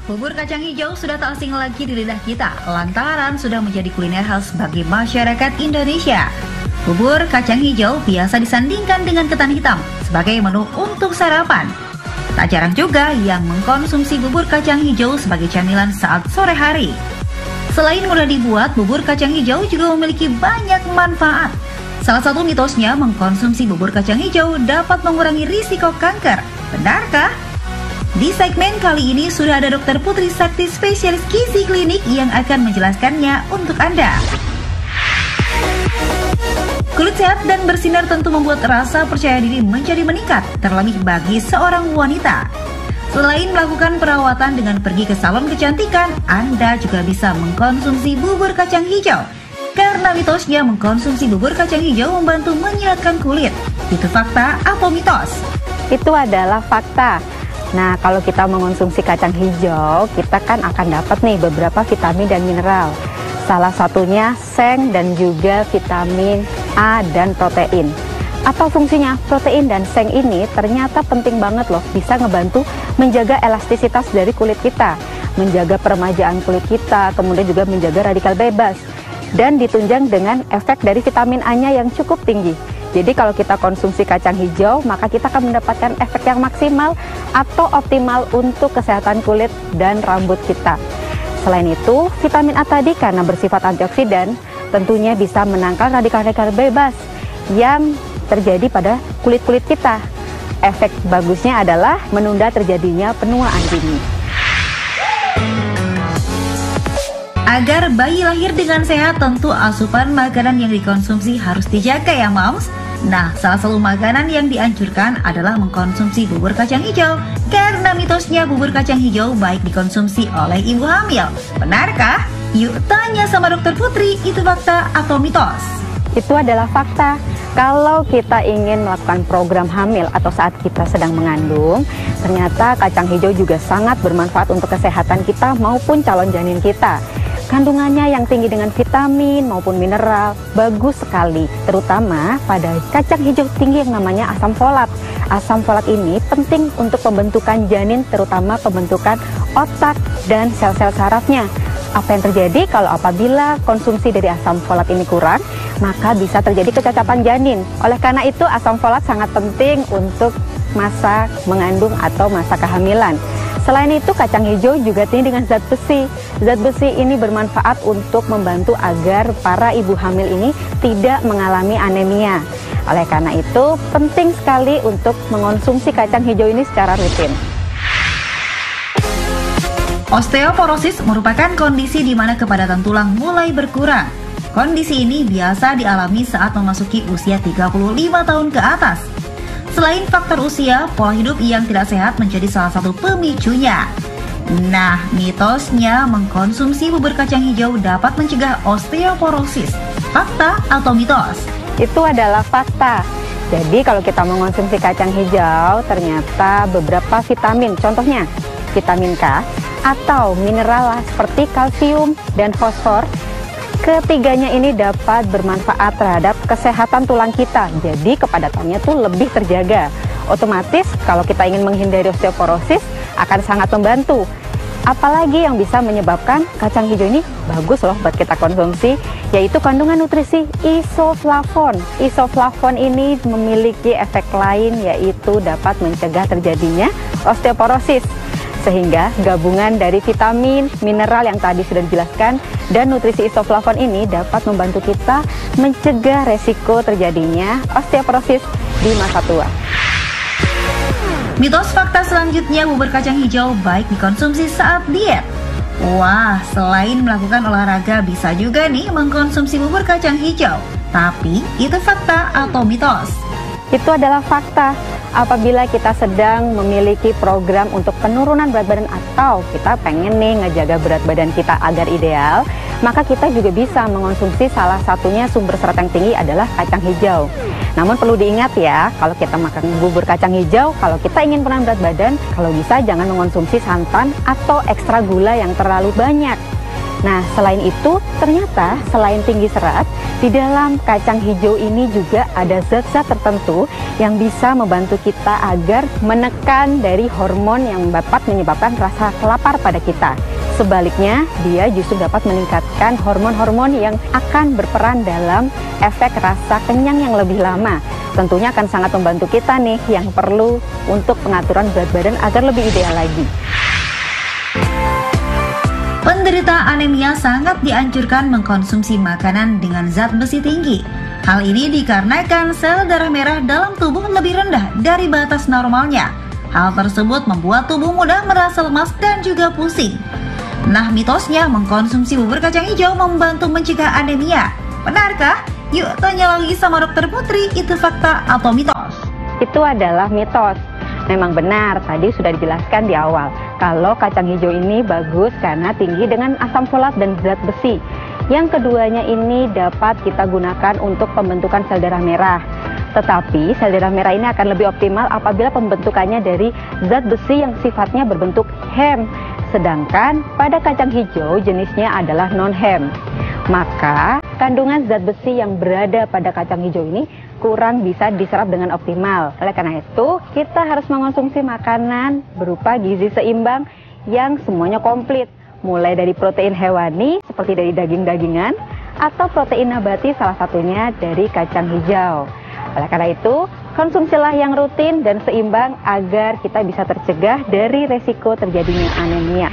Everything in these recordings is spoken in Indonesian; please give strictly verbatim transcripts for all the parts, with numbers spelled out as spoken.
Bubur kacang hijau sudah tak asing lagi di lidah kita, lantaran sudah menjadi kuliner khas bagi masyarakat Indonesia. Bubur kacang hijau biasa disandingkan dengan ketan hitam sebagai menu untuk sarapan. Tak jarang juga yang mengkonsumsi bubur kacang hijau sebagai camilan saat sore hari. Selain mudah dibuat, bubur kacang hijau juga memiliki banyak manfaat. Salah satu mitosnya mengkonsumsi bubur kacang hijau dapat mengurangi risiko kanker. Benarkah? Di segmen kali ini sudah ada Dokter Putri Sakti, spesialis gizi klinik yang akan menjelaskannya untuk Anda. Kulit sehat dan bersinar tentu membuat rasa percaya diri menjadi meningkat, terlebih bagi seorang wanita. Selain melakukan perawatan dengan pergi ke salon kecantikan, Anda juga bisa mengkonsumsi bubur kacang hijau. Karena mitosnya mengkonsumsi bubur kacang hijau membantu menyehatkan kulit. Itu fakta atau mitos? Itu adalah fakta. Nah, kalau kita mengonsumsi kacang hijau, kita kan akan dapat nih beberapa vitamin dan mineral. Salah satunya seng dan juga vitamin A dan protein. Apa fungsinya? Protein dan seng ini ternyata penting banget loh, bisa ngebantu menjaga elastisitas dari kulit kita, menjaga peremajaan kulit kita, kemudian juga menjaga radikal bebas, dan ditunjang dengan efek dari vitamin A-nya yang cukup tinggi. Jadi kalau kita konsumsi kacang hijau, maka kita akan mendapatkan efek yang maksimal atau optimal untuk kesehatan kulit dan rambut kita. Selain itu, vitamin A tadi karena bersifat antioksidan, tentunya bisa menangkal radikal-radikal bebas yang terjadi pada kulit-kulit kita. Efek bagusnya adalah menunda terjadinya penuaan dini. Agar bayi lahir dengan sehat, tentu asupan makanan yang dikonsumsi harus dijaga ya moms. Nah, salah satu makanan yang dianjurkan adalah mengkonsumsi bubur kacang hijau. Karena mitosnya bubur kacang hijau baik dikonsumsi oleh ibu hamil. Benarkah? Yuk tanya sama Dokter Putri, itu fakta atau mitos? Itu adalah fakta. Kalau kita ingin melakukan program hamil atau saat kita sedang mengandung, ternyata kacang hijau juga sangat bermanfaat untuk kesehatan kita maupun calon janin kita. Kandungannya yang tinggi dengan vitamin maupun mineral, bagus sekali, terutama pada kacang hijau tinggi yang namanya asam folat. Asam folat ini penting untuk pembentukan janin, terutama pembentukan otak dan sel-sel sarafnya. Apa yang terjadi kalau apabila konsumsi dari asam folat ini kurang, maka bisa terjadi kecacatan janin. Oleh karena itu, asam folat sangat penting untuk masa mengandung atau masa kehamilan. Selain itu, kacang hijau juga tinggi dengan zat besi. Zat besi ini bermanfaat untuk membantu agar para ibu hamil ini tidak mengalami anemia. Oleh karena itu, penting sekali untuk mengonsumsi kacang hijau ini secara rutin. Osteoporosis merupakan kondisi di mana kepadatan tulang mulai berkurang. Kondisi ini biasa dialami saat memasuki usia tiga puluh lima tahun ke atas. Selain faktor usia, pola hidup yang tidak sehat menjadi salah satu pemicunya. Nah, mitosnya mengkonsumsi bubur kacang hijau dapat mencegah osteoporosis. Fakta atau mitos? Itu adalah fakta. Jadi kalau kita mengonsumsi kacang hijau, ternyata beberapa vitamin, contohnya vitamin K atau mineral seperti kalsium dan fosfor, ketiganya ini dapat bermanfaat terhadap kesehatan tulang kita. Jadi kepadatannya tuh lebih terjaga. Otomatis kalau kita ingin menghindari osteoporosis akan sangat membantu. Apalagi yang bisa menyebabkan kacang hijau ini bagus loh buat kita konsumsi, yaitu kandungan nutrisi isoflavon. Isoflavon ini memiliki efek lain, yaitu dapat mencegah terjadinya osteoporosis. Sehingga gabungan dari vitamin, mineral yang tadi sudah dijelaskan, dan nutrisi isoflavon ini dapat membantu kita mencegah resiko terjadinya osteoporosis di masa tua. Mitos fakta selanjutnya, bubur kacang hijau baik dikonsumsi saat diet. Wah, selain melakukan olahraga bisa juga nih mengkonsumsi bubur kacang hijau. Tapi itu fakta atau mitos? Itu adalah fakta. Apabila kita sedang memiliki program untuk penurunan berat badan atau kita pengen nih ngejaga berat badan kita agar ideal, maka kita juga bisa mengonsumsi salah satunya sumber serat yang tinggi adalah kacang hijau. Namun perlu diingat ya, kalau kita makan bubur kacang hijau, kalau kita ingin penurunan berat badan, kalau bisa jangan mengonsumsi santan atau ekstra gula yang terlalu banyak. Nah, selain itu, Ternyata selain tinggi serat, di dalam kacang hijau ini juga ada zat-zat tertentu yang bisa membantu kita agar menekan dari hormon yang dapat menyebabkan rasa lapar pada kita. Sebaliknya, dia justru dapat meningkatkan hormon-hormon yang akan berperan dalam efek rasa kenyang yang lebih lama. Tentunya akan sangat membantu kita nih yang perlu untuk pengaturan berat badan agar lebih ideal lagi. Penderita anemia sangat dianjurkan mengkonsumsi makanan dengan zat besi tinggi. Hal ini dikarenakan sel darah merah dalam tubuh lebih rendah dari batas normalnya. Hal tersebut membuat tubuh mudah merasa lemas dan juga pusing. Nah, mitosnya mengkonsumsi bubur kacang hijau membantu mencegah anemia. Benarkah? Yuk tanya lagi sama Dokter Putri, itu fakta atau mitos? Itu adalah mitos. Memang benar, tadi sudah dijelaskan di awal, kalau kacang hijau ini bagus karena tinggi dengan asam folat dan zat besi. Yang keduanya ini dapat kita gunakan untuk pembentukan sel darah merah. Tetapi sel darah merah ini akan lebih optimal apabila pembentukannya dari zat besi yang sifatnya berbentuk hem. Sedangkan pada kacang hijau jenisnya adalah non-hem. Maka kandungan zat besi yang berada pada kacang hijau ini kurang bisa diserap dengan optimal. Oleh karena itu, kita harus mengonsumsi makanan berupa gizi seimbang yang semuanya komplit. Mulai dari protein hewani seperti dari daging-dagingan atau protein nabati salah satunya dari kacang hijau. Oleh karena itu, konsumsilah yang rutin dan seimbang agar kita bisa tercegah dari resiko terjadinya anemia.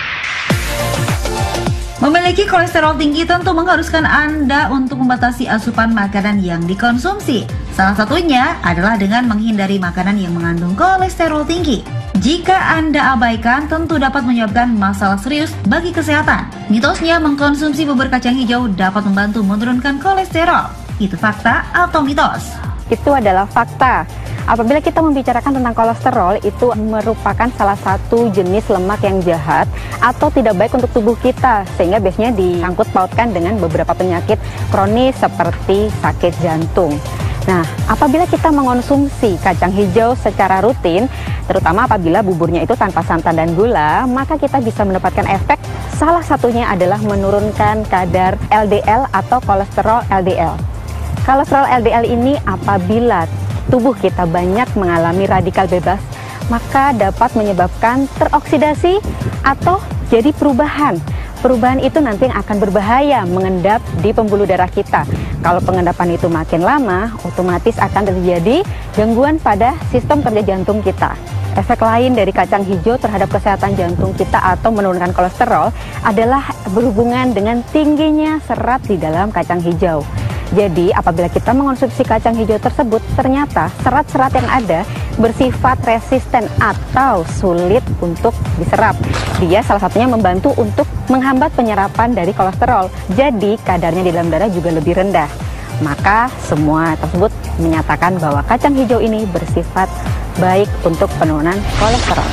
Memiliki kolesterol tinggi tentu mengharuskan Anda untuk membatasi asupan makanan yang dikonsumsi. Salah satunya adalah dengan menghindari makanan yang mengandung kolesterol tinggi. Jika Anda abaikan, tentu dapat menyebabkan masalah serius bagi kesehatan. Mitosnya mengkonsumsi bubur kacang hijau dapat membantu menurunkan kolesterol. Itu fakta atau mitos? Itu adalah fakta. Apabila kita membicarakan tentang kolesterol, itu merupakan salah satu jenis lemak yang jahat atau tidak baik untuk tubuh kita, sehingga biasanya disangkut pautkan dengan beberapa penyakit kronis seperti sakit jantung. Nah, apabila kita mengonsumsi kacang hijau secara rutin, terutama apabila buburnya itu tanpa santan dan gula, maka kita bisa mendapatkan efek, salah satunya adalah menurunkan kadar L D L atau kolesterol L D L. Kolesterol L D L ini apabila tubuh kita banyak mengalami radikal bebas, maka dapat menyebabkan teroksidasi atau jadi perubahan. Perubahan itu nanti yang akan berbahaya mengendap di pembuluh darah kita. Kalau pengendapan itu makin lama, otomatis akan terjadi gangguan pada sistem kerja jantung kita. Efek lain dari kacang hijau terhadap kesehatan jantung kita atau menurunkan kolesterol adalah berhubungan dengan tingginya serat di dalam kacang hijau. Jadi apabila kita mengonsumsi kacang hijau tersebut, ternyata serat-serat yang ada bersifat resisten atau sulit untuk diserap. Dia salah satunya membantu untuk menghambat penyerapan dari kolesterol. Jadi kadarnya di dalam darah juga lebih rendah. Maka semua tersebut menyatakan bahwa kacang hijau ini bersifat baik untuk penurunan kolesterol.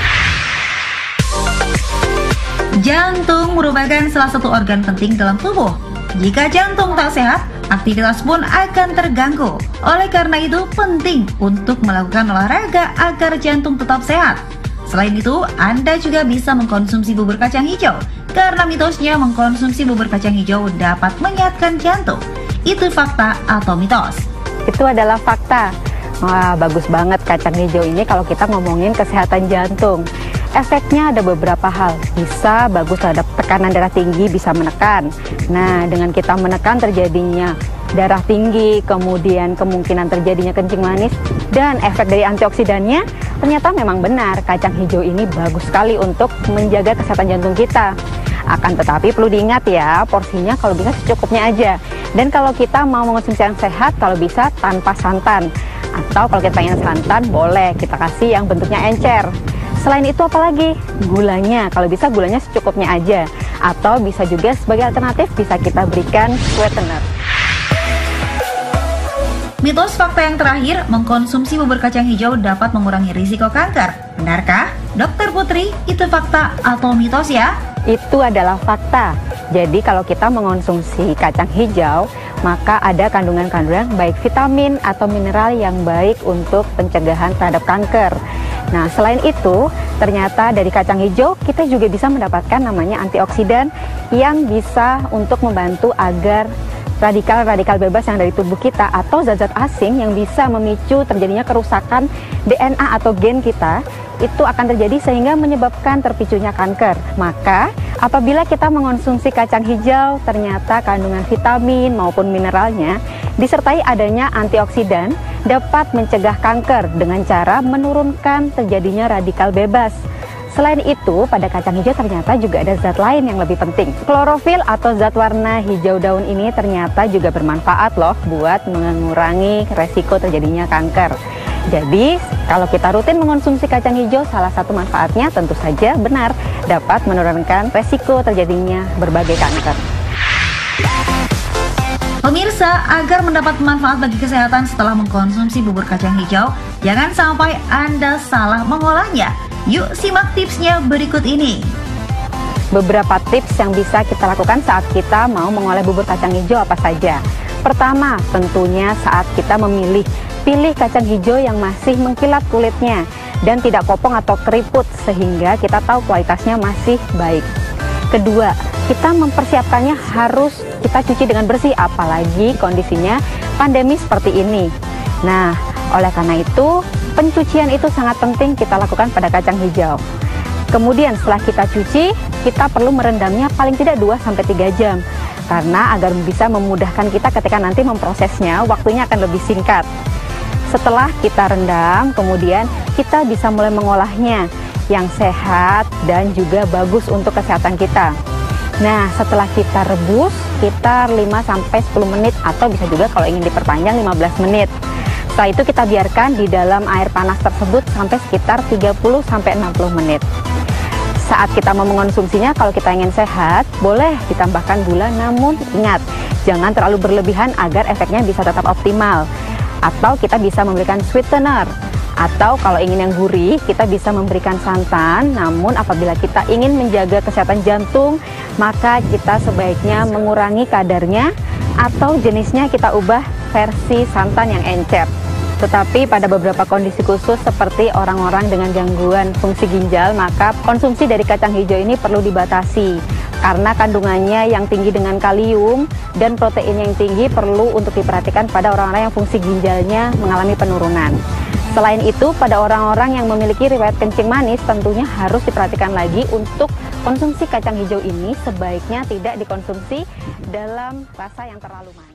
Jantung merupakan salah satu organ penting dalam tubuh. Jika jantung tak sehat, aktivitas pun akan terganggu. Oleh karena itu, penting untuk melakukan olahraga agar jantung tetap sehat. Selain itu, Anda juga bisa mengkonsumsi bubur kacang hijau, karena mitosnya mengkonsumsi bubur kacang hijau dapat menyehatkan jantung. Itu fakta atau mitos? Itu adalah fakta. Wah, bagus banget kacang hijau ini kalau kita ngomongin kesehatan jantung. Efeknya ada beberapa hal, bisa bagus terhadap tekanan darah tinggi, bisa menekan. Nah, dengan kita menekan terjadinya darah tinggi, kemudian kemungkinan terjadinya kencing manis, dan efek dari antioksidannya, ternyata memang benar kacang hijau ini bagus sekali untuk menjaga kesehatan jantung kita. Akan tetapi perlu diingat ya, porsinya kalau bisa secukupnya aja. Dan kalau kita mau mengonsumsi yang sehat, kalau bisa tanpa santan. Atau kalau kita pengen santan, boleh kita kasih yang bentuknya encer. Selain itu apalagi? Gulanya, kalau bisa gulanya secukupnya aja. Atau bisa juga sebagai alternatif bisa kita berikan sweetener. Mitos fakta yang terakhir, mengkonsumsi bubur kacang hijau dapat mengurangi risiko kanker. Benarkah? Dokter Putri, itu fakta atau mitos ya? Itu adalah fakta. Jadi kalau kita mengonsumsi kacang hijau, maka ada kandungan-kandungan baik vitamin atau mineral yang baik untuk pencegahan terhadap kanker. Nah, selain itu, Ternyata dari kacang hijau kita juga bisa mendapatkan namanya antioksidan yang bisa untuk membantu agar radikal-radikal bebas yang dari tubuh kita atau zat-zat asing yang bisa memicu terjadinya kerusakan D N A atau gen kita itu akan terjadi sehingga menyebabkan terpicunya kanker. Maka apabila kita mengonsumsi kacang hijau, ternyata kandungan vitamin maupun mineralnya disertai adanya antioksidan dapat mencegah kanker dengan cara menurunkan terjadinya radikal bebas. Selain itu, pada kacang hijau ternyata juga ada zat lain yang lebih penting. Klorofil atau zat warna hijau daun ini ternyata juga bermanfaat loh buat mengurangi resiko terjadinya kanker. Jadi, kalau kita rutin mengonsumsi kacang hijau, salah satu manfaatnya tentu saja benar dapat menurunkan resiko terjadinya berbagai kanker. Pemirsa, agar mendapat manfaat bagi kesehatan setelah mengkonsumsi bubur kacang hijau, jangan sampai Anda salah mengolahnya. Yuk simak tipsnya berikut ini. Beberapa tips yang bisa kita lakukan saat kita mau mengolah bubur kacang hijau apa saja. Pertama, tentunya saat kita memilih, pilih kacang hijau yang masih mengkilat kulitnya dan tidak kopong atau keriput sehingga kita tahu kualitasnya masih baik. Kedua, kita mempersiapkannya harus kita cuci dengan bersih, apalagi kondisinya pandemi seperti ini. Nah, oleh karena itu, pencucian itu sangat penting kita lakukan pada kacang hijau. Kemudian setelah kita cuci, kita perlu merendamnya paling tidak dua sampai tiga jam. Karena agar bisa memudahkan kita ketika nanti memprosesnya, waktunya akan lebih singkat. Setelah kita rendam, kemudian kita bisa mulai mengolahnya yang sehat dan juga bagus untuk kesehatan kita. Nah, setelah kita rebus sekitar lima sampai sepuluh menit atau bisa juga kalau ingin diperpanjang lima belas menit. Setelah itu kita biarkan di dalam air panas tersebut sampai sekitar tiga puluh sampai enam puluh menit. Saat kita mau mengonsumsinya, kalau kita ingin sehat, boleh ditambahkan gula, namun ingat, jangan terlalu berlebihan agar efeknya bisa tetap optimal. Atau kita bisa memberikan sweetener, atau kalau ingin yang gurih, kita bisa memberikan santan. Namun apabila kita ingin menjaga kesehatan jantung, maka kita sebaiknya mengurangi kadarnya atau jenisnya kita ubah versi santan yang encer. Tetapi pada beberapa kondisi khusus seperti orang-orang dengan gangguan fungsi ginjal, maka konsumsi dari kacang hijau ini perlu dibatasi karena kandungannya yang tinggi dengan kalium dan protein yang tinggi perlu untuk diperhatikan pada orang-orang yang fungsi ginjalnya mengalami penurunan. Selain itu, pada orang-orang yang memiliki riwayat kencing manis tentunya harus diperhatikan lagi untuk konsumsi kacang hijau ini sebaiknya tidak dikonsumsi dalam rasa yang terlalu manis.